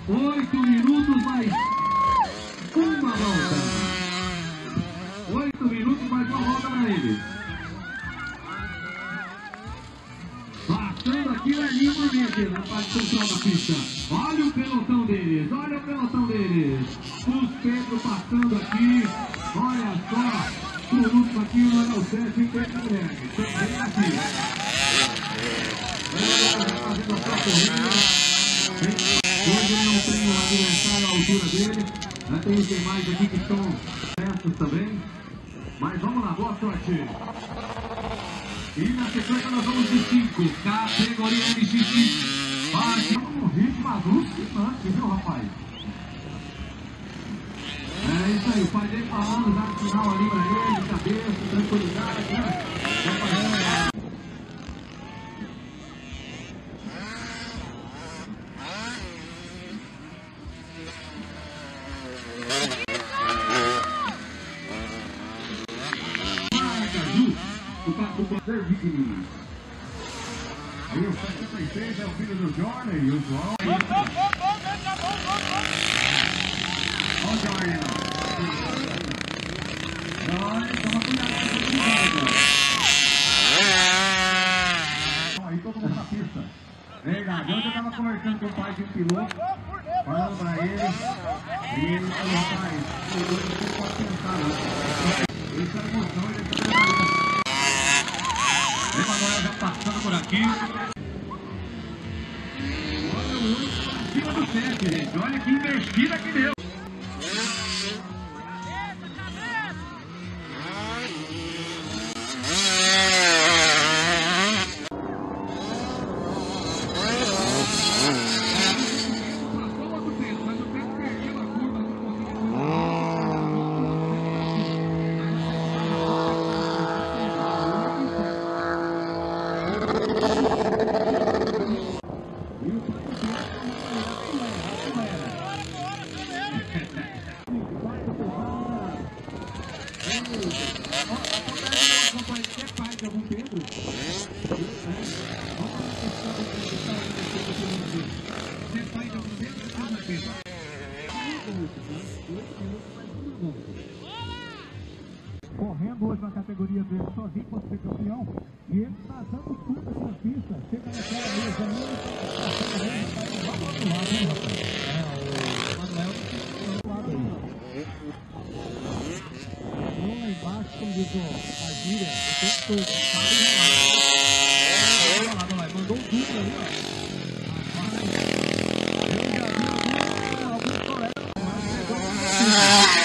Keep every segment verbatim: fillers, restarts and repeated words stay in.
Oito minutos mais uma volta. Oito minutos mais uma volta para eles. Passando aqui na linha por meio, na parte central da pista. Olha o pelotão deles, olha o pelotão deles. Os Pedro passando aqui. Olha só. Por último aqui, o Manuel Sérgio e o Pedro Guilherme. Também aqui. Fazendo a sua corrida. Hoje ele não tem um adversário à altura dele. Já tem, tem mais aqui que estão certos também. Mas vamos lá, boa sorte. E na sequência nós vamos de cinco. Categoria M X X. Parte um ritmo alucinante, viu, rapaz? É isso aí, o pai dele falando já no final ali pra ele, cabeça, tranquilidade, né? É, o papo do Servini. Aí o setenta e seis é o filho do Jordan e o João. Olha o Jordan. Jordan, toma cuidado com essa cuidado. Aí todo mundo na pista. Verdade, ontem eu tava conversando com o pai de um piloto, falando pra ele, e ele falou, rapaz, o piloto não pode pensar não. Isso é emoção, ele está trabalhando. Emanuel já passando por aqui. Olha o oito acima do sete, gente. Olha que investida que deu. Correndo hoje na categoria dele sozinho para ser campeão, e ele está dando tudo na pista. Chega naquela mesa ali, vai lá do lado, hein, rapaz? É, o Manuel do lado aí. Vamos lá embaixo, como diz a gíria, eu tenho tudo, sabe enrolar. Olha lá, olha lá, mandou um duplo ali, ó. Eu já vi alguns colegas, mas pegou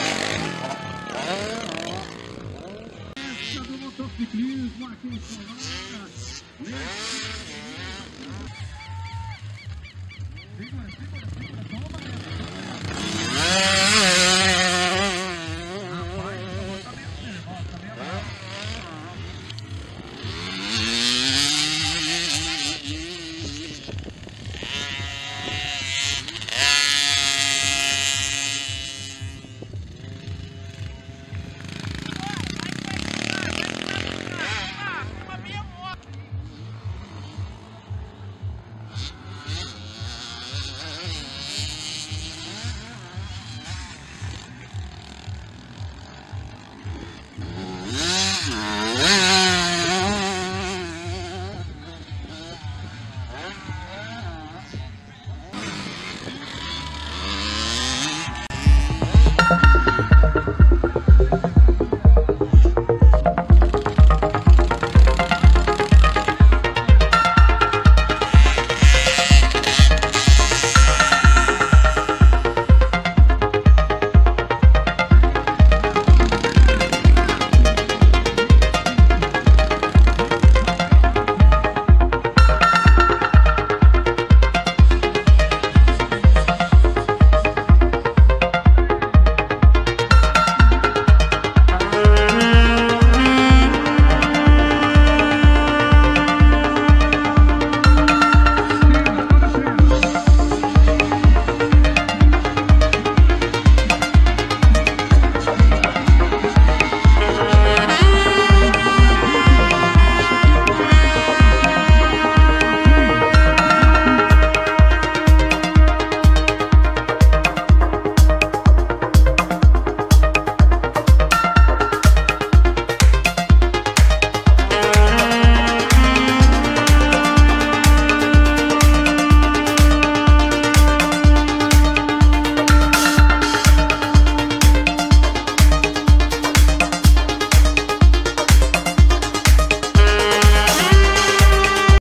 do motociclismo aqui em Sonora. Segura, segura, segura, toma essa. Rapaz, eu vou estar meio nervoso, tá meio nervoso.